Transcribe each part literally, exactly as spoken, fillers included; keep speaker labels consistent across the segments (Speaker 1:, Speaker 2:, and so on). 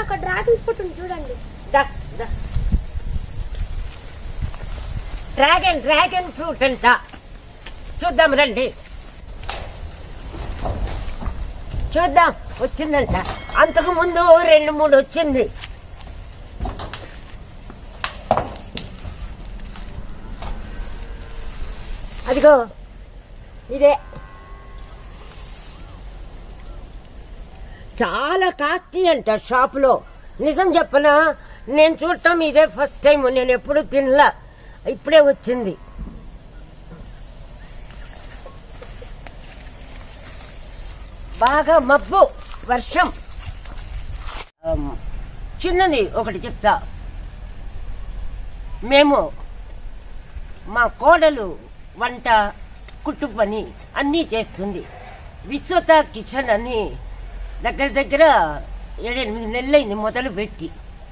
Speaker 1: ఒక dragon fruit ఉంది చూడండి.
Speaker 2: డ్రాగన్ డ్రాగన్ ఫ్రూట్ అంట, చూద్దాం రండి. చూద్దాం వచ్చిందంట. అంతకు ముందు రెండు మూడు వచ్చింది. అదిగో ఇదే చాలా కాస్ట్లీ అంట షాపులో. నిజం చెప్పనా, నేను చూడటం ఇదే ఫస్ట్ టైం. నేను ఎప్పుడు తినలా, ఇప్పుడే వచ్చింది. బాగా మబ్బు, వర్షం. చిన్నది ఒకటి చెప్తా. మేము మా కోడలు వంట, కుట్టు పని అన్నీ చేస్తుంది. విశ్వత కిచెన్ అని దగ్గర దగ్గర ఏడెనిమిది నెలలైంది మొదలు పెట్టి.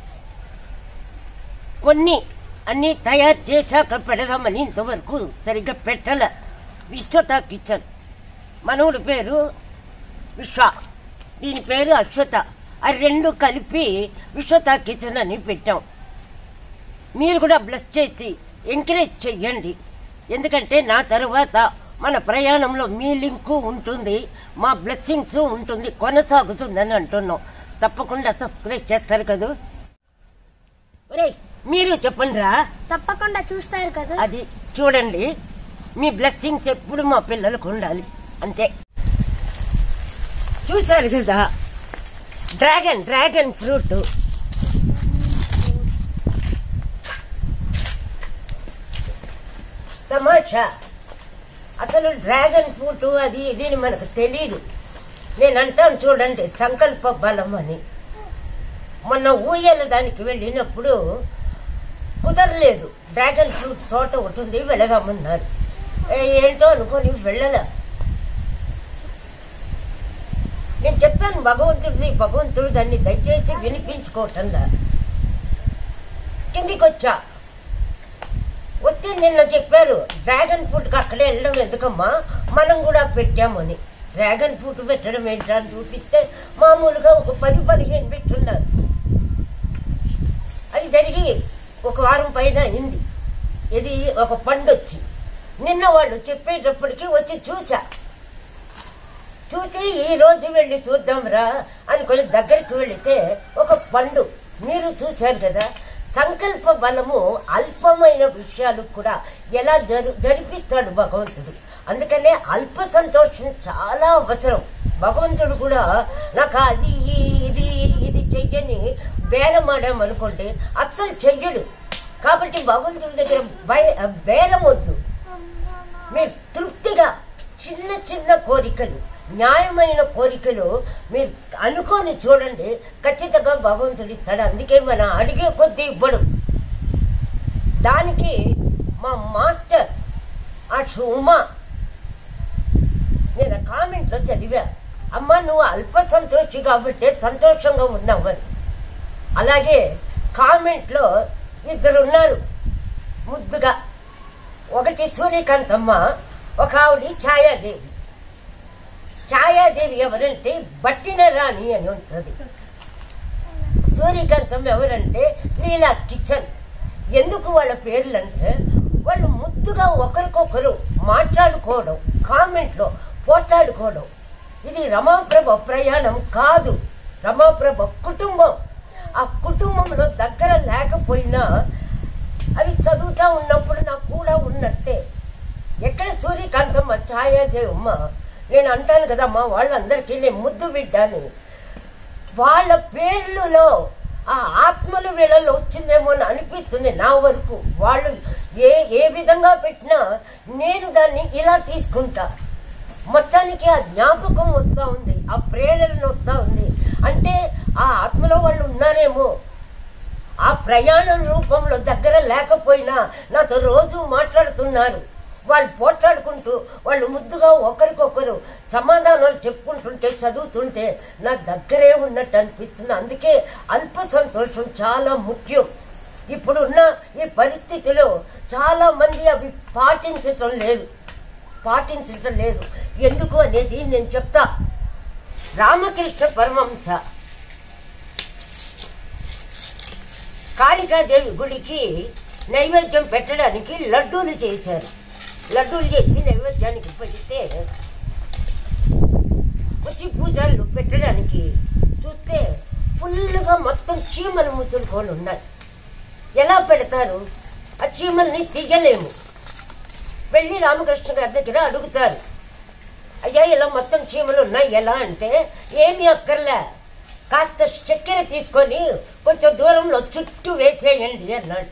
Speaker 2: కొన్ని అన్నీ తయారు చేశాక పెడదామని ఇంతవరకు సరిగ్గా పెట్టల. విశ్వత కిచెన్, మనవుడి పేరు విశ్వ, దీని పేరు అశ్వత. ఆ రెండు కలిపి విశ్వత కిచెన్ అని పెట్టాం. మీరు కూడా బ్లెస్ చేసి ఎంకరేజ్ చెయ్యండి. ఎందుకంటే నా తర్వాత మన ప్రయాణంలో మీ లింకు ఉంటుంది, మా బ్లెస్సింగ్స్ ఉంటుంది, కొనసాగుతుందని అంటున్నాం. తప్పకుండా సబ్స్క్రైబ్ చేస్తారు కదా. ఒరే మీరు చెప్పండి రా.
Speaker 1: తప్పకుండా చూస్తారు కదా.
Speaker 2: అది చూడండి, మీ బ్లెస్సింగ్స్ ఎప్పుడు మా పిల్లలకు ఉండాలి, అంతే. చూశారు కదా డ్రాగన్ డ్రాగన్ ఫ్రూట్. తమాషా, అసలు డ్రాగన్ ఫ్రూట్ అది ఇది మనకు తెలియదు. నేను అంటాను చూడండి, సంకల్ప బలం అని. మొన్న ఊయల దానికి వెళ్ళినప్పుడు కుదరలేదు. డ్రాగన్ ఫ్రూట్ తోట ఉంటుంది, వెళ్ళదామన్నారు. ఏంటో అనుకోని వెళ్ళదా. నేను చెప్పాను భగవంతుడిది, భగవంతుడు దాన్ని దయచేసి వినిపించుకోవటంలా. కిందికి వచ్చా, వస్తే నిన్న చెప్పారు డ్రాగన్ ఫ్రూట్కి అక్కడే వెళ్ళడం ఎందుకమ్మా, మనం కూడా పెట్టామని. డ్రాగన్ ఫ్రూట్ పెట్టడం ఏంటా అని చూపిస్తే మామూలుగా ఒక పది పదిహేను పెట్టున్నారు. అది జరిగి ఒక వారం పైన అయింది. ఇది ఒక పండు వచ్చి నిన్న వాళ్ళు చెప్పేటప్పటికి వచ్చి చూసా. చూసి ఈ రోజు వెళ్ళి చూద్దాంరా అనుకొని దగ్గరికి వెళితే ఒక పండు. మీరు చూశారు కదా, సంకల్ప బలము అల్పమైన విషయాలు కూడా ఎలా జరు జరిపిస్తాడు భగవంతుడు. అందుకనే అల్ప సంతోషం చాలా అవసరం. భగవంతుడు కూడా నాకు అది ఇది ఇది చెయ్యని బేరమాడామనుకోండి అస్సలు చెయ్యడు. కాబట్టి భగవంతుడి దగ్గర భయ బేరం వద్దు. మీరు తృప్తిగా చిన్న చిన్న కోరికలు, న్యాయమైన కోరికలు మీరు అనుకొని చూడండి, ఖచ్చితంగా భగవంతుడు ఇస్తాడు. అందుకే మన అడిగే కొద్దీ ఇవ్వడు. దానికి మా మాస్టర్ ఆ ఉమా నేను కామెంట్లో చదివా, అమ్మ నువ్వు అల్ప సంతోషి కాబట్టి సంతోషంగా ఉన్నావు అని. అలాగే కామెంట్లో ఇద్దరు ఉన్నారు ముద్దుగా. ఒకటి సూర్యకాంతమ్మ, ఒక ఆవిడ ఛాయాదేవి. ఛాయాదేవి ఎవరంటే బట్టిన రాణి అని ఉంటుంది. సూర్యకాంతం ఎవరంటే లీలా కిచెన్. ఎందుకు వాళ్ళ పేర్లు అంటే వాళ్ళు ముద్దుగా ఒకరికొకరు మాట్లాడుకోవడం, కామెంట్లో పోట్లాడుకోవడం. ఇది రమాప్రభ ప్రయాణం కాదు, రమాప్రభ కుటుంబం. ఆ కుటుంబంలో దగ్గర లేకపోయినా అవి చదువుతా ఉన్నప్పుడు నాకు కూడా ఉన్నట్టే. ఎక్కడ సూర్యకాంతమ్మ, ఛాయాదేవమ్మ, నేను అంటాను కదమ్మా వాళ్ళందరికీ నేను ముద్దు బిడ్డాను. వాళ్ళ పేర్లలో ఆ ఆత్మలు వీళ్ళలో వచ్చిందేమో అని అనిపిస్తుంది నా వరకు. వాళ్ళు ఏ ఏ విధంగా పెట్టినా నేను దాన్ని ఇలా తీసుకుంటా. మొత్తానికి ఆ జ్ఞాపకం వస్తూ ఉంది, ఆ ప్రేరణ వస్తూ ఉంది. అంటే ఆ ఆత్మలో వాళ్ళు ఉన్నారేమో. ఆ ప్రయాణం రూపంలో దగ్గర లేకపోయినా నాతో రోజు మాట్లాడుతున్నారు. వాళ్ళు పోట్లాడుకుంటూ వాళ్ళు ముద్దుగా ఒకరికొకరు సమాధానాలు చెప్పుకుంటుంటే చదువుతుంటే నా దగ్గరే ఉన్నట్టు అనిపిస్తుంది. అందుకే అల్ప సంతోషం చాలా ముఖ్యం. ఇప్పుడున్న ఈ పరిస్థితిలో చాలా మంది అవి పాటించటం లేదు పాటించటం లేదు ఎందుకు అనేది నేను చెప్తా. రామకృష్ణ పరమహంస కాళికాదేవి గుడికి నైవేద్యం పెట్టడానికి లడ్డూలు చేశారు. లడ్డూలు చేసి నైవేద్యానికి పెడితే వచ్చి పూజలు పెట్టడానికి చూస్తే ఫుల్గా మొత్తం చీమలు ముసులుకొని ఉన్నాయి. ఎలా పెడతారు? ఆ చీమల్ని తీయలేము. వెళ్ళి రామకృష్ణ గారి దగ్గర అడుగుతారు, అయ్యా ఇలా మొత్తం చీమలు ఉన్నాయి ఎలా అంటే, ఏమీ అక్కర్లే, కాస్త చక్కెర తీసుకొని కొంచెం దూరంలో చుట్టూ వేసేయండి అన్నాడు.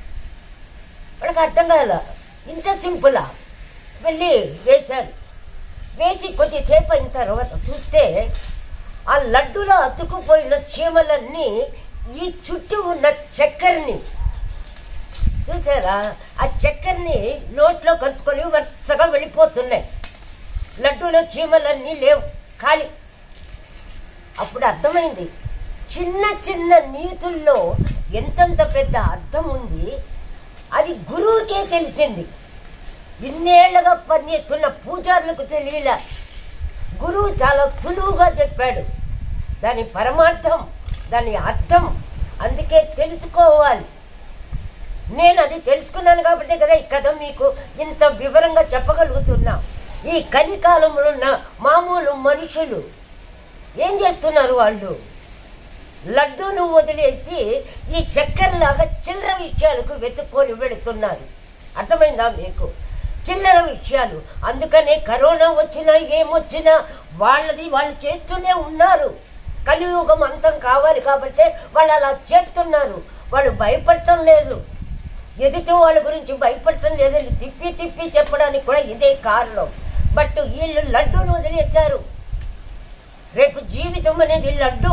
Speaker 2: వాళ్ళకి అర్థం కాల, ఇంత సింపులా? వెళ్ళి వేశారు. వేసి కొద్దిసేపు అయిన తర్వాత చూస్తే ఆ లడ్డులో అతుకుపోయిన చీమలన్నీ ఈ చుట్టూ ఉన్న చక్కెరని చూసారా, ఆ చక్కెరని నోట్లో కలుసుకొని వరుసగా వెళ్ళిపోతున్నాయి. లడ్డూలో చీమలన్నీ లేవు, ఖాళీ. అప్పుడు అర్థమైంది, చిన్న చిన్న నీతుల్లో ఎంతంత పెద్ద అర్థం ఉంది. అది గురువుకే తెలిసింది. ఇన్నేళ్లుగా పనిచేస్తున్న పూజారులకు తెలియలే. గురువు చాలా సులువుగా చెప్పాడు దాని పరమార్థం, దాని అర్థం. అందుకే తెలుసుకోవాలి. నేను అది తెలుసుకున్నాను కాబట్టి కదా ఈ కథ మీకు ఇంత వివరంగా చెప్పగలుగుతున్నా. ఈ కలికాలంలో ఉన్న మామూలు మనుషులు ఏం చేస్తున్నారు? వాళ్ళు లడ్డూను వదిలేసి ఈ చక్కెరలాగా చిల్లర విషయాలకు వెతుక్కొని వెళుతున్నారు. అర్థమైందా మీకు? చిల్లర విషయాలు. అందుకనే కరోనా వచ్చినా ఏమొచ్చినా వాళ్ళది వాళ్ళు చేస్తూనే ఉన్నారు. కలియుగం అంతం కావాలి కాబట్టి వాళ్ళు అలా చేస్తున్నారు. వాళ్ళు భయపడటం లేదు. ఎదుటి వాళ్ళ గురించి భయపడటం లేదని తిప్పి తిప్పి చెప్పడానికి కూడా ఇదే కారణం. బట్ వీళ్ళు లడ్డూను వదిలేశారు. రేపు జీవితం అనేది లడ్డు.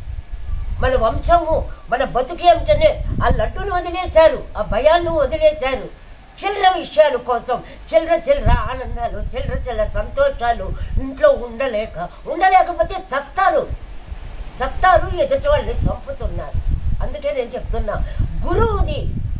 Speaker 2: మన వంశము, మన బతుకు ఏమిటనే ఆ లడ్డూను వదిలేశారు, ఆ భయాన్ని వదిలేశారు. చిల్లర విషయాల కోసం చిల్లర చిల్లర ఆనందాలు, చిల్లర చిల్లర సంతోషాలు ఇంట్లో ఉండలేక ఉండలేకపోతే చస్తారు చస్తారు ఎదుటి వాళ్ళని చంపుతున్నారు. అందుకే నేను చెప్తున్నా, గురువుది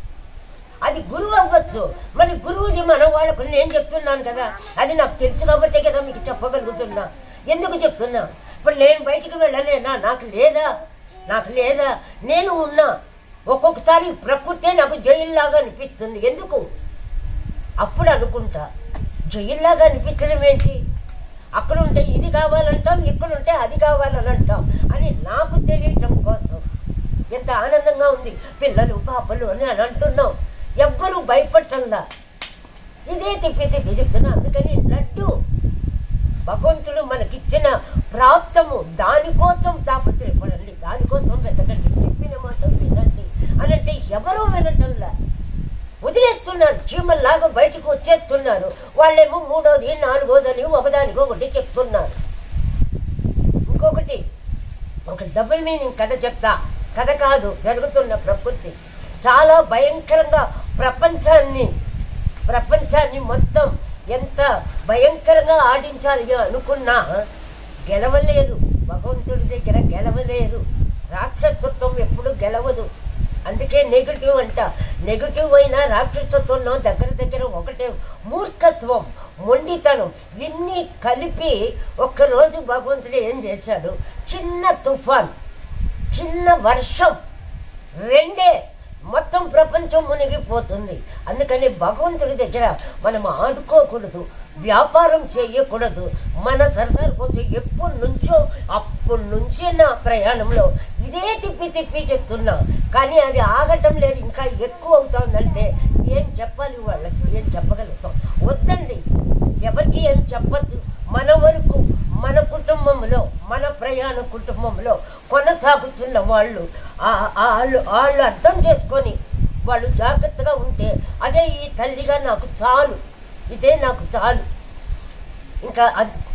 Speaker 2: అది గురువు అవ్వచ్చు. మరి గురువుది మన వాళ్ళకు నేను చెప్తున్నాను కదా, అది నాకు తెలుసు కాబట్టే కదా మీకు చెప్పగలుగుతున్నా. ఎందుకు చెప్తున్నా? ఇప్పుడు నేను బయటికి వెళ్ళలేనా? నాకు లేదా నాకు లేదా నేను ఉన్నా. ఒక్కొక్కసారి ప్రకృతే నాకు జైల్లాగా అనిపిస్తుంది. ఎందుకు? అప్పుడు అనుకుంటా, జైల్లాగా అనిపించడం ఏంటి? అక్కడుంటే ఇది కావాలంటాం, ఇక్కడుంటే అది కావాలని అంటాం అని నాకు తెలియటం కోసం. ఎంత ఆనందంగా ఉంది, పిల్లలు పాపలు అని అని అంటున్నాం. ఎవ్వరూ భయపడటంలా. ఇదే తిప్పి తిప్పి చెప్తున్నా. అందుకని లడ్డు భగవంతుడు మనకిచ్చిన ప్రాప్తము, దానికోసం తాపత్రయపడండి, దానికోసం వెతకండి, చెప్పిన మాట వినండి అని అంటే ఎవరూ వినటంలా. వదిలేస్తున్నారు, చీమల్లాగా బయటకు వచ్చేస్తున్నారు. వాళ్ళేమో మూడోది నాలుగోదని ఒకదానికో ఒకటి చెప్తున్నారు. ఇంకొకటి ఒక డబుల్ మీనింగ్ కథ చెప్తా. కథ కాదు, జరుగుతున్న ప్రకృతి. చాలా భయంకరంగా ప్రపంచాన్ని ప్రపంచాన్ని మొత్తం ఎంత భయంకరంగా ఆడించాలి అనుకున్నా గెలవలేదు. భగవంతుడి దగ్గర గెలవలేదు. రాక్షసత్వం ఎప్పుడు గెలవదు. అందుకే నెగిటివ్ అంట. నెగిటివ్ అయినా రాక్షసత్వం దగ్గర దగ్గర ఒకటే. మూర్ఖత్వం, మొండితనం ఇన్ని కలిపి ఒక్కరోజు భగవంతుడు ఏం చేశాడు? చిన్న తుఫాన్, చిన్న వర్షం, రెండే మొత్తం ప్రపంచం మునిగిపోతుంది. అందుకని భగవంతుడి దగ్గర మనం ఆడుకోకూడదు, వ్యాపారం చేయకూడదు. మన సరదాల కోసం ఎప్పటి నుంచో అప్పటి నుంచే నా ప్రయాణంలో ఇదే తిప్పి తిప్పి చెప్తున్నా. కానీ అది ఆగటం లేదు, ఇంకా ఎక్కువ అవుతుందంటే ఏం చెప్పాలి? వాళ్ళకి ఏం చెప్పగలుగుతాం? వద్దండి, ఎవరికి ఏం చెప్పద్దు. మన వరకు మన కుటుంబంలో, మన ప్రయాణ కుటుంబంలో కొనసాగుతున్న వాళ్ళు వాళ్ళు వాళ్ళు అర్థం చేసుకొని వాళ్ళు జాగ్రత్తగా ఉంటే అదే ఈ తల్లిగా నాకు చాలు, ఇదే నాకు చాలు. ఇంకా